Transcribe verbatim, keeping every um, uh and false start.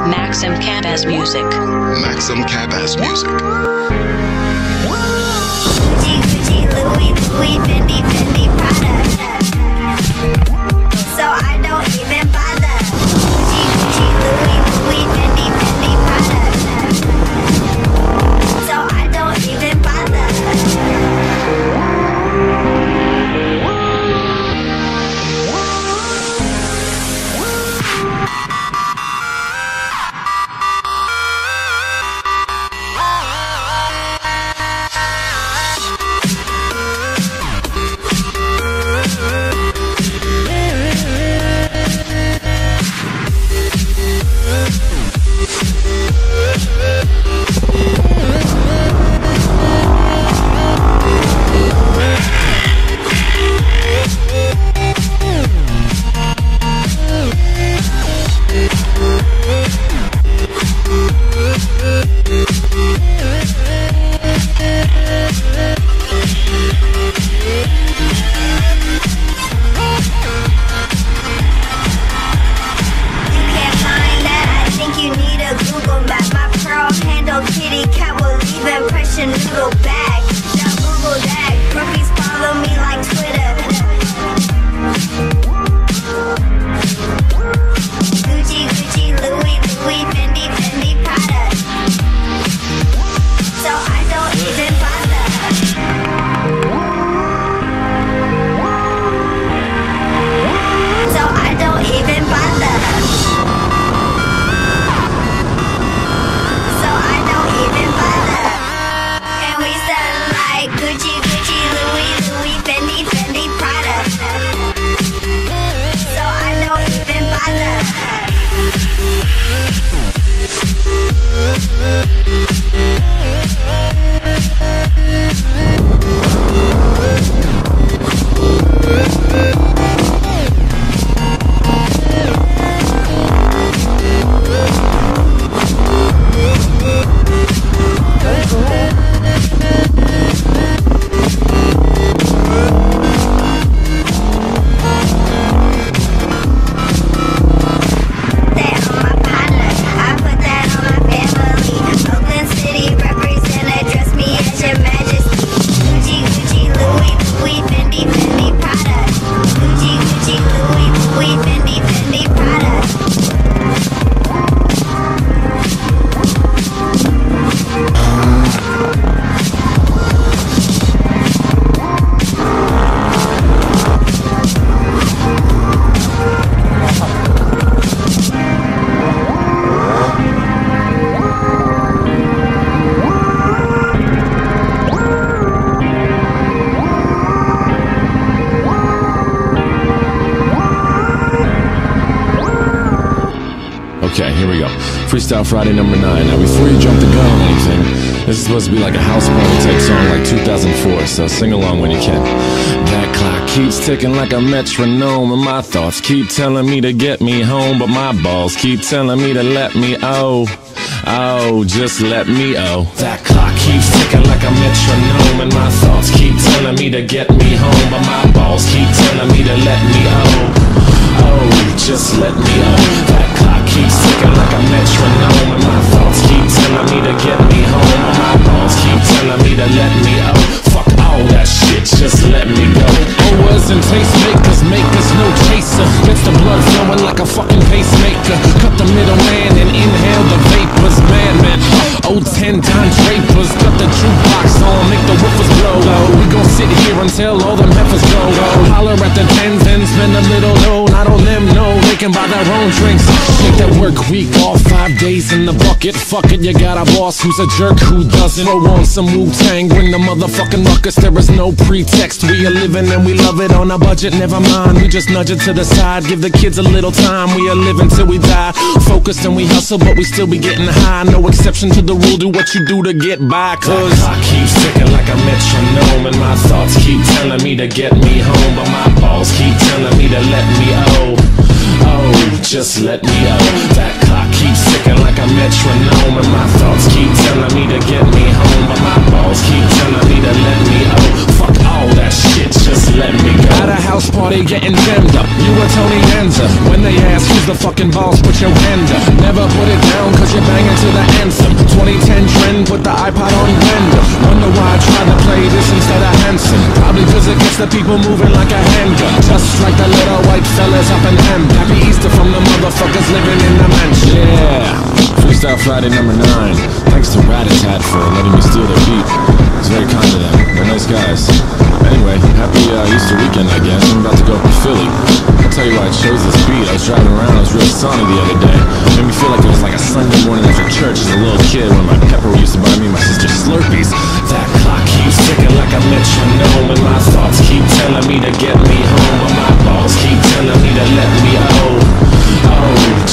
Maxim Cabas Music. Maxim Cabas Music. Gucci, Gucci, Louis, Louis, Fendi, Fendi, Prada. So I don't even bother. Gucci, Gucci, Louis, Louis, Fendi, Fendi, Prada. So I don't even bother. Noodle bag, now Google that. Groupies follow me like Twitter. Gucci, Gucci, Louis, Louis, Fendi, Fendi, Prada. So I don't even bother. So I don't even bother. So I don't even bother. Gucci, Gucci, Louis, Louis, Fendi, Fendi, Prada. So I don't even bother. Okay, here we go. Freestyle Friday number nine. Now, before you jump the gun on anything, this is supposed to be like a house party type song like two thousand four, so sing along when you can. That clock keeps ticking like a metronome, and my thoughts keep telling me to get me home, but my balls keep telling me to let me oh, oh, just let me oh. That clock keeps ticking like a metronome, and my thoughts keep telling me to get me home, but my balls keep telling me to let me oh, oh, just let me oh. That clock keeps ticking like a metronome, and my thoughts keep telling me to get me home, and my balls keep telling me to let me oh. Fuck all that shit, just let me go. Owers and tastemakers, makers, no chaser. Gets the blood flowing like a fucking pacemaker. Cut the middleman and inhale the vapors. Madman, oh, ten time drapers. Cut the jukebox on, make the woofers blow. We gon' sit here until all them heifers go. Holler at the tens and spend a little dough. Not on them, no, they can buy their own drinks. Take that work week off, five days in the bucket. Fuck it, you got a boss who's a jerk who doesn't. Throw on some Wu-Tang, bring the motherfucking ruckus. There is no pretext, we are living and we love it on a budget. Never mind, we just nudge it to the side. Give the kids a little time, we are living till we die. Focused and we hustle, but we still be getting high. No exception to the rule, do what you do to get by. Cause that clock keeps ticking like a metronome, and my thoughts keep telling me to get me home, but my balls keep telling me to let me oh, oh, just let me oh. That clock keeps ticking like a metronome, and my thoughts keep telling me to get me home, but my balls keep telling me to let me oh. Fuck all that shit, just just let me go. At a house party getting jammed up, you were Tony Danza. When they ask who's the fucking boss, put your hand up. Never put it down cause you're banging to the anthem. Twenty ten trend, put the iPod on random. Wonder why I tried to play this instead of Hanson. Probably cause it gets the people moving like a handgun. Just like the little white fellas up in M. Happy Easter from the motherfuckers living in the mansion. Yeah, Freestyle Friday number nine. Thanks to Rat-a-Tat for letting me steal their beat. It's very kind of them. They're nice guys. Anyway, happy uh, Easter weekend, I guess. I'm about to go up to Philly. I'll tell you why I chose this beat. I was driving around, I was real sunny the other day. It made me feel like it was like a Sunday morning after church as a little kid when my pepper used to buy me and my sister Slurpees. That clock keeps ticking like a metronome, and my thoughts keep telling me to get me home, but my balls keep telling me to let me oh, oh.